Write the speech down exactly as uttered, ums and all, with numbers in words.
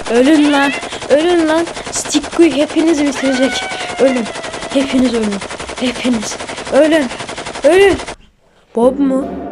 Ölün lan. Ölün lan. Stick hepinizi bitirecek. Ölün. Hepiniz ölün. Hepiniz. Ölün. Ölün. Bob mu?